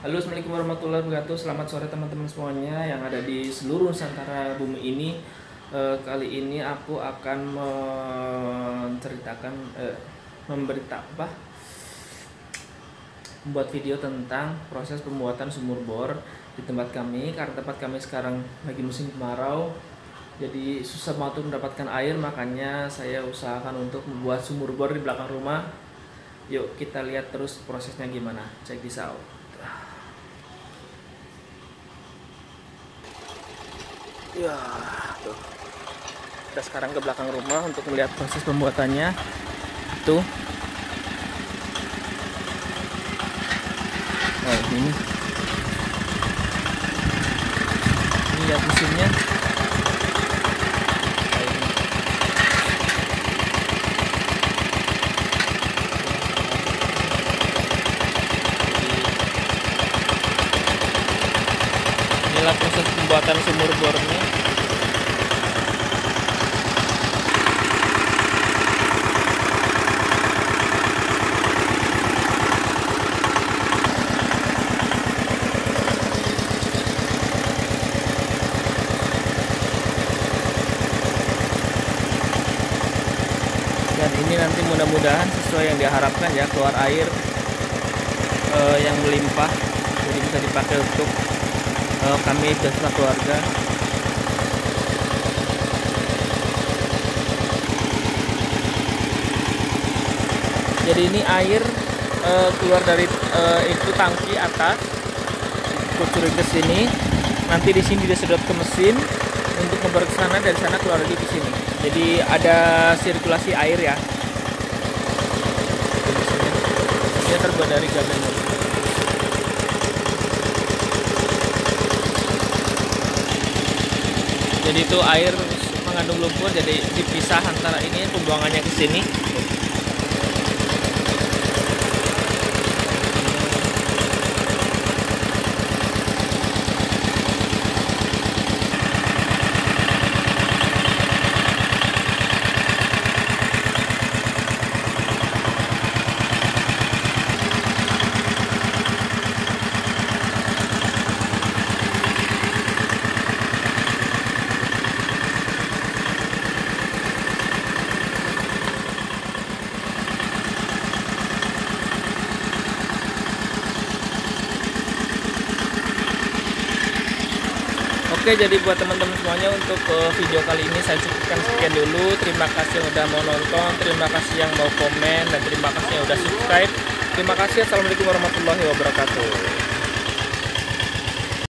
Halo, assalamualaikum warahmatullahi wabarakatuh. Selamat sore teman-teman semuanya yang ada di seluruh Nusantara bumi ini. Kali ini aku akan menceritakan, membuat video tentang proses pembuatan sumur bor di tempat kami. Karena tempat kami sekarang lagi musim kemarau, jadi susah banget untuk mendapatkan air. Makanya saya usahakan untuk membuat sumur bor di belakang rumah. Yuk kita lihat terus prosesnya gimana. Check this out. Ya, tuh. Kita sekarang ke belakang rumah untuk melihat proses pembuatannya. Tuh. Nah, ini lihat mesinnya. Inilah proses pembuatan sumur bornya. Dan ini nanti mudah-mudahan sesuai yang diharapkan ya, keluar air yang melimpah, jadi bisa dipakai untuk kami beserta keluarga. Jadi ini air keluar dari itu tangki atas, kucurin ke sini, nanti di sini disedot ke mesin untuk membawa ke sana, dari sana keluar lagi ke sini. Jadi ada sirkulasi air ya. Dia terbuat dari gaban. Jadi itu air mengandung lumpur, jadi dipisah antara ini, pembuangannya ke sini. Oke, jadi buat teman-teman semuanya untuk video kali ini saya cukupkan sekian dulu. Terima kasih yang udah mau nonton, terima kasih yang mau komen, dan terima kasih yang udah subscribe. Terima kasih. Assalamualaikum warahmatullahi wabarakatuh.